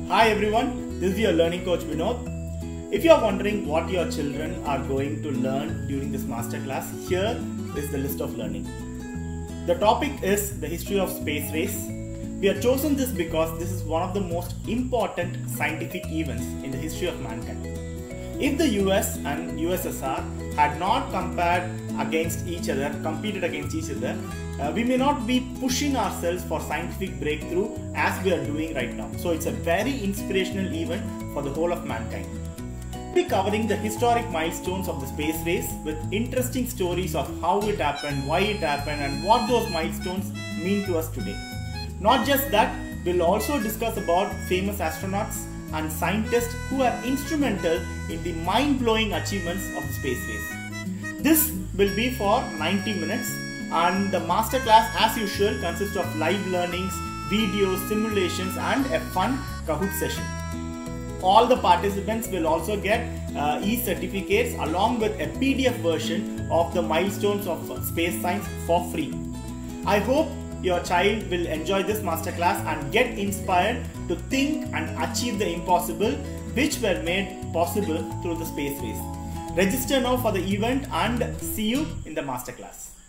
Hi everyone, this is your learning coach Vinod. If you are wondering what your children are going to learn during this masterclass, here is the list of learning. The topic is the history of space race. We have chosen this because this is one of the most important scientific events in the history of mankind. If the US and USSR had not competed against each other, we may not be pushing ourselves for scientific breakthrough as we are doing right now. So it's a very inspirational event for the whole of mankind. We'll be covering the historic milestones of the space race with interesting stories of how it happened, why it happened, and what those milestones mean to us today. Not just that, we'll also discuss about famous astronauts and scientists who are instrumental in the mind-blowing achievements of the space race. This will be for 90 minutes and the masterclass as usual consists of live learnings, videos, simulations and a fun Kahoot session. All the participants will also get e-certificates along with a PDF version of the milestones of space science for free. I hope your child will enjoy this masterclass and get inspired to think and achieve the impossible which were made possible through the space race. Register now for the event and see you in the masterclass.